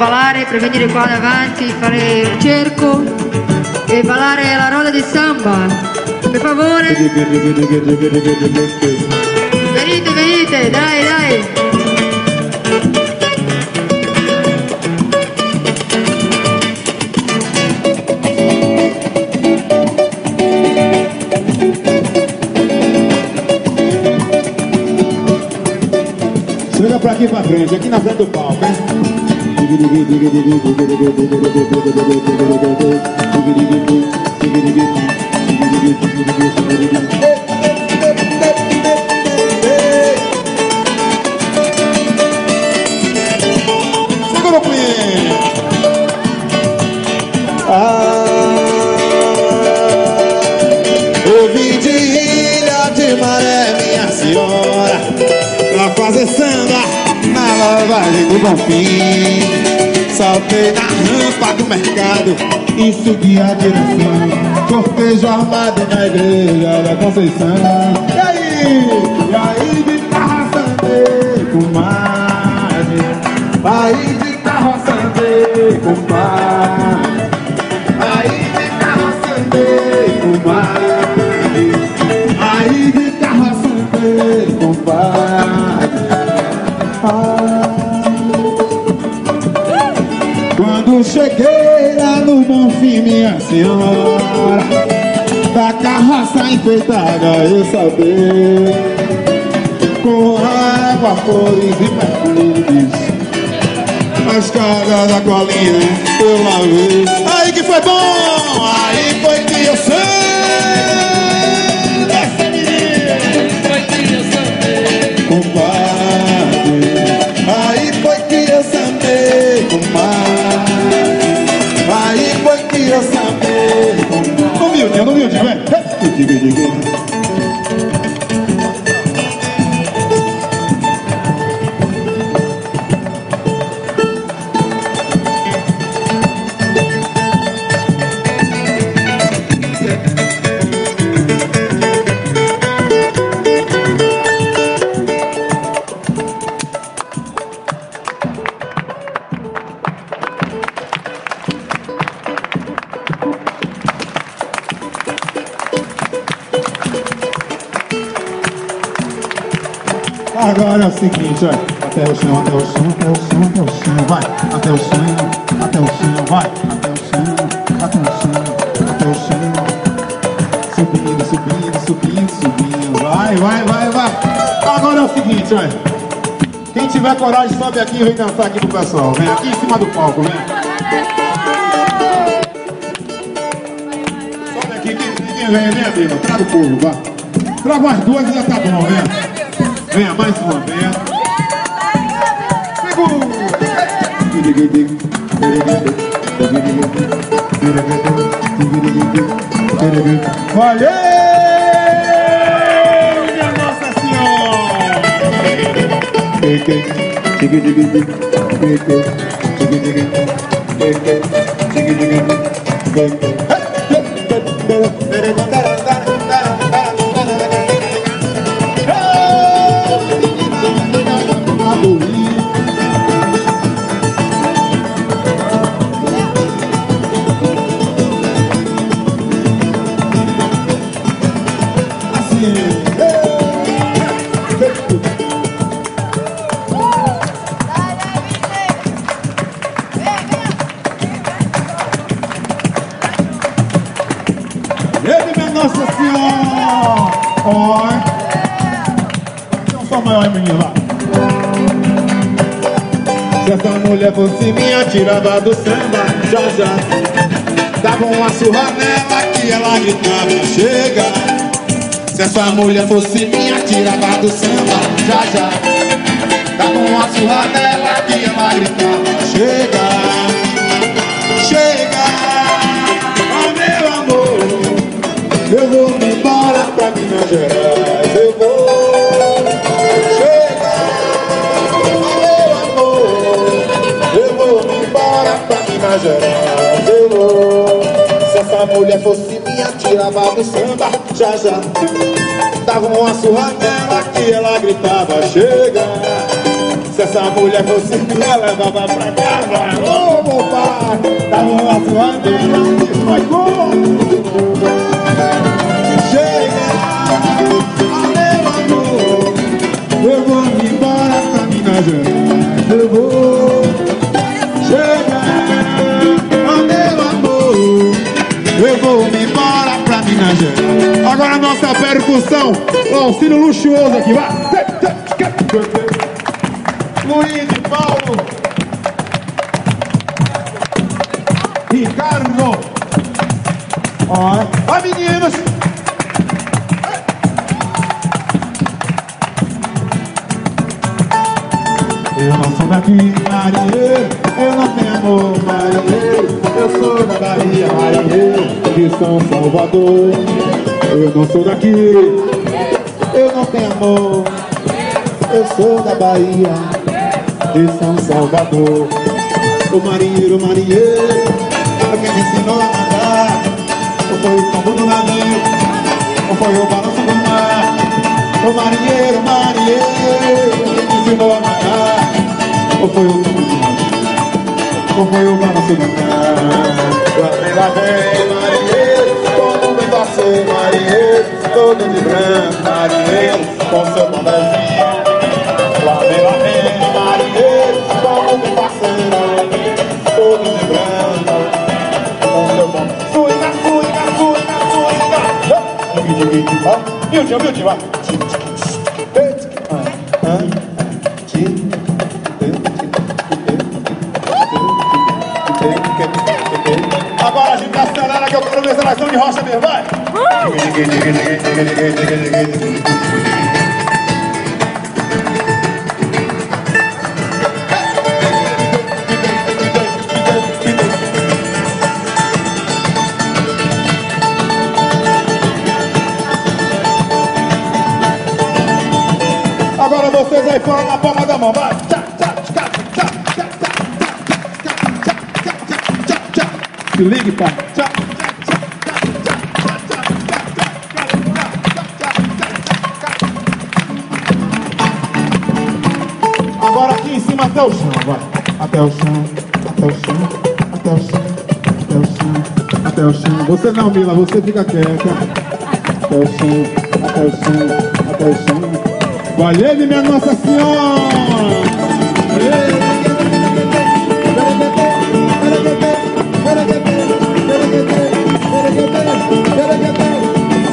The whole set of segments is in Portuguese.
ballare, per venire qua davanti, fare un cerco e ballare la roda di samba. Per favore. Venite, venite, dai, dai. Chega pra aqui pra frente, aqui na frente do palco, hein? Segura o pinho! Eu vim de Ilha de Maré, minha senhora, pra fazer samba na lavagem do Bonfim. Saltei na rampa do mercado e subi a direção. Cortejo armado na igreja da Conceição. E aí de carroçante, comadre. Aí de carroçante, comadre. Aí de carroçante, comadre. Aí de carroçante, compadre. Quando cheguei lá no Bonfim, minha senhora, da carroça enfeitada eu saltei, com água, flores e perfumes, a escada da colinha eu lavei. Aí que foi bom, aí foi que eu sei. Aí foi que eu sambei, comadre. Aí foi que eu sambei, comadre. No humilde, vai. Agora é o seguinte, olha. Até o chão, até o chão, até o chão, até o chão, vai. Até o chão, vai. Até o chão, até o chão, até o chão. Subindo, subindo, subindo, subindo. Vai, vai, vai, vai. Agora é o seguinte, olha. Quem tiver coragem, sobe aqui e vem dançar aqui pro pessoal. Vem aqui em cima do palco, vem. Sobe aqui, quem vem, vem, amigo. Traga o povo, vai. Traga umas duas e já tá bom, vem. Venha, mais uma, venha. Segura! Valeu, minha Nossa Senhora! Nossa Senhora! Ó! Então só maior, menino, lá. Se essa mulher fosse minha, tirava do samba, já já. Dava uma surra nela que ela gritava, chega. Se essa mulher fosse minha, tirava do samba, já já. Dava uma surra nela que ela gritava, chega. Chega, oh meu amor, eu vou me embora pra Minas Gerais, eu vou. Chega, oh meu amor, eu vou me embora pra Minas Gerais, eu vou. Se essa mulher fosse minha, tirava do samba, já já. Dava uma surra nela que ela gritava, chega. Se essa mulher você me levava pra casa. Ô, meu pai, tava lá suando, ela foi como? Chega, meu amor, eu vou me embora pra Minas Gerais. Eu vou. Chega, meu amor, eu vou me embora pra Minas Gerais. Agora a nossa percussão, o auxílio luxuoso aqui, vai. Luiz e Paulo, Ricardo, ó, meninos. Eu não sou daqui, marinheiro, eu não tenho amor, marinheiro. Eu sou da Bahia, marinheiro, de São Salvador. Eu não sou daqui, eu não tenho amor. Eu sou da Bahia, de São Salvador. O marinheiro, quem me ensinou a nadar? Ou foi o tombo do navio? Ou foi o balanço do mar? O marinheiro, quem me ensinou a nadar? Ou foi o tombo do navio? Ou foi o balanço do mar? Lá vem, marinheiro, como vem você, marinheiro, todo de branco, marinheiro, com seu bonézinho. Lá vem, marinheiro, como vem parceiro, todo de branco, com seu bom. Suiga, Miltinho, vai. Agora a gente acelera que eu quero ver seleção de rocha mesmo, vai. Agora vocês aí fora na palma da mão, vai! Se ligue, pai! Agora aqui em cima até o chão, vai! Até o chão, até o chão, até o chão, até o chão, até o chão. Você não, Mila, você fica quieta. Até o chão, até o chão, até o chão. Vai ele, minha Nossa Senhora!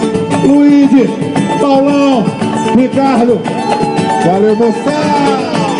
Luiz, Paulão, Ricardo, valeu, moçada!